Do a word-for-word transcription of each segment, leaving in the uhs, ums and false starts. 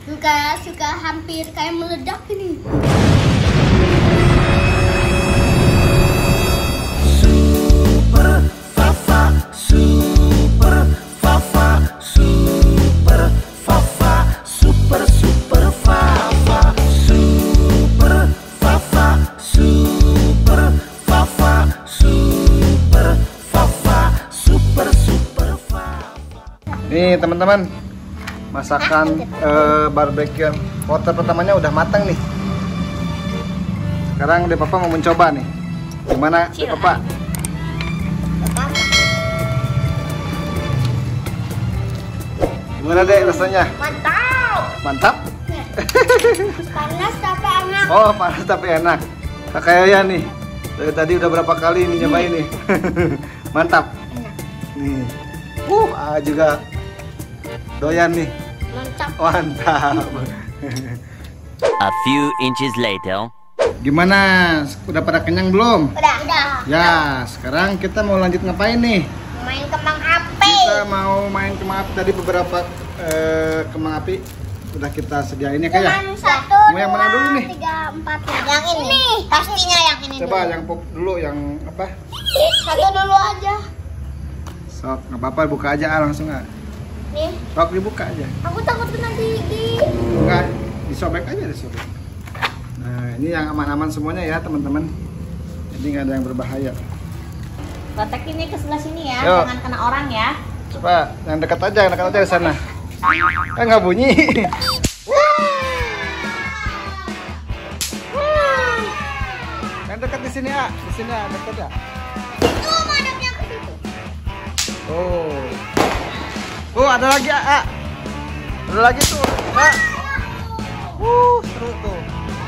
Suka suka hampir kayak meledak ini. Super Fafa, Super Fafa, Super Fafa, Super Super Fafa, Super Fafa, Super Fafa, Super Fafa, Super Super Fafa. Nih teman-teman, masakan uh, barbeque water pertamanya udah matang nih. Sekarang deh papa mau mencoba nih. Gimana deh papa? Gimana deh rasanya? Mantap. Mantap? Panas tapi enak. Oh panas tapi enak. Kayak ya nih. Dari tadi udah berapa kali ini nyobain nih. Mantap. Enak. Nih. Uh, ah, juga doyan nih. Mantap. Mantap. A few inches later. Gimana? Udah pada kenyang belum? Udah. Udah. Ya, sekarang kita mau lanjut ngapain nih? Main kembang api. Kita mau main kembang api. Tadi beberapa eh, kembang api udah kita sediain ya kayak. Cuman satu, Mau yang mana dua, dulu nih? tiga, empat. Yang ini. Pastinya yang ini. Coba dulu. yang pop dulu, yang apa? Satu dulu aja. Sok, nggak apa-apa, buka aja ah, langsung ah. Nih. Sok dibuka aja. Aku takut kena gigi. Enggak, disobek aja disobek. Nah, ini yang aman-aman semuanya ya teman-teman. Jadi nggak ada yang berbahaya. Letak ini ke sebelah sini ya, Yuk. jangan kena orang ya. Coba yang dekat aja, yang dekat aja di sana. Eh nggak bunyi. Yang dekat di sini ah, di sini ah, dekat ya. Tuh madamnya ke situ. Oh, oh ada lagi ah, ah. Ada lagi tuh. Ah. Uh, seru tuh.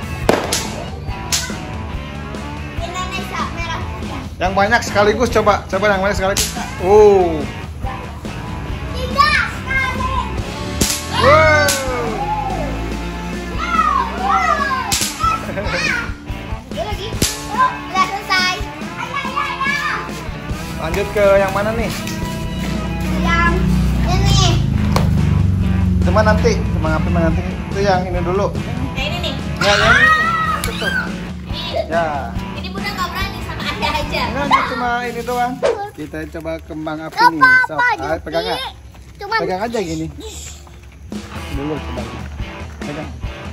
Indonesia merah putih. Yang banyak sekaligus coba, coba yang banyak sekaligus. Oh, Tiga sekali. wow. Lagi lagi. Yuk, udah selesai. Ayo ayo ayo. Lanjut ke yang mana nih? Yang ini. Cuma nanti, cuma ngapain nanti itu yang ini dulu. Kayak ini nih. Ya, yang ini. Tutup. Ini, Ya. ini bunda nggak berani sama anda aja. Enggak, enggak, cuma ini doang. Kita coba kembang api nih. Apa Sok, apa ah, pegang nggak? Cuman Pegang aja gini. Dulu coba. Pegang.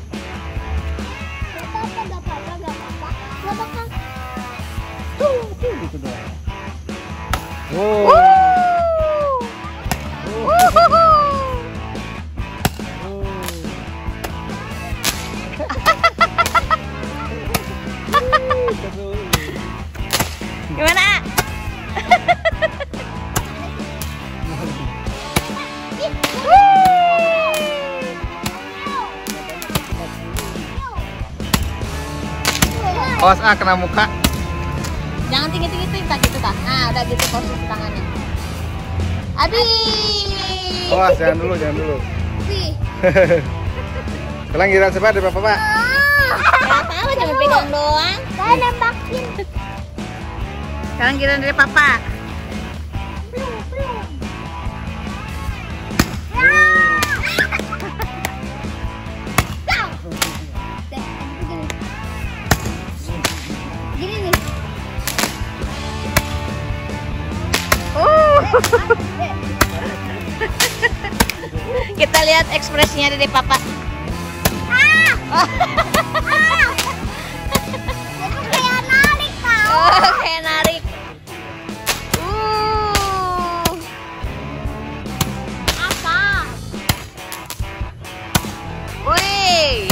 Gak apa-apa, gak apa-apa, gak apa-apa. Gak apa-apa. Tuh, tuh gitu doang. Oh. Gimana? Awas ah kena muka. Jangan tinggi-tinggi tuh, tak gitu tak. Nah, udah gitu posisi tangannya. Abi. Awas jangan dulu, jangan dulu. Wih. Sekarang giliran siapa dari Bapak, Pak? Gak tahu, cuma pegang doang. Saya nembakin. Sekarang giliran dari papa. Belum, belum. Gini nih. Kita lihat ekspresinya dari papa. Itu kayak narik tau. Oh, kayak narik. Uh. Apa? Wih.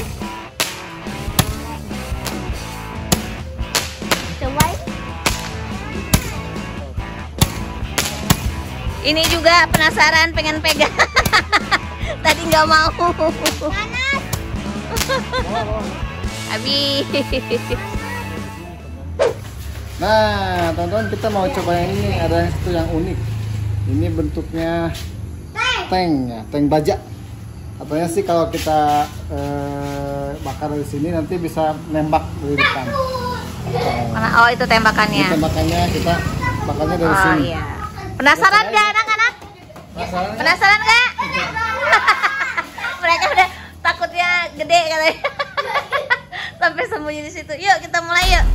Coba Ini juga penasaran, pengen pegang. Tadi nggak mau. panas. Abi. Nah, teman-teman kita mau coba yang ini. Ada yang satu yang unik. Ini bentuknya tank ya, tank baja. Katanya sih kalau kita eh, bakar di sini nanti bisa nembak dari depan. Mana? Oh, itu tembakannya. Ini tembakannya kita bakarnya dari Oh sini. iya. Penasaran nggak anak-anak? Penasaran nggak? Penasaran nggak? Mereka udah takut gede katanya. Sampai sembunyi di situ. Yuk kita mulai yuk.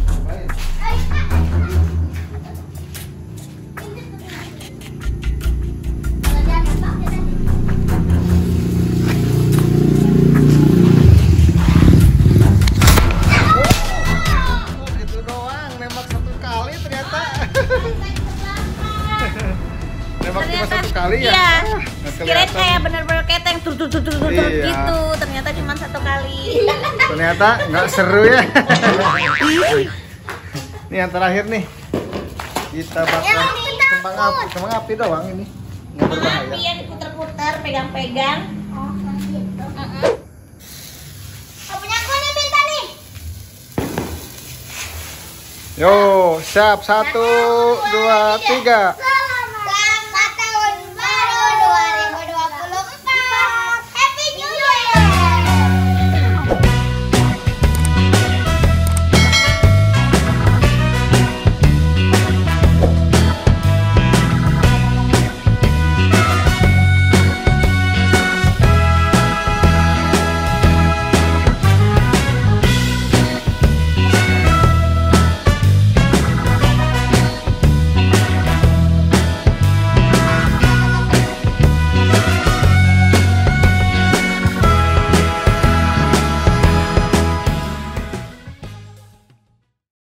Itu doang, nembak satu kali ternyata. Nembak cuma satu kali ya? Iya. Nggak Kirain kelihatan. kayak bener-bener keteng tur tur tur tur tur tur Iya. gitu. Ternyata cuma satu kali. Ternyata nggak seru ya. Ini yang terakhir nih. Kita bakar kembang api, kembang api doang ini. Nggak berbahaya. Api yang diputer-puter, pegang-pegang. Oh, gitu. Mm-mm. Oh, punya aku nih, minta nih. Yo, siap satu, dua, tiga.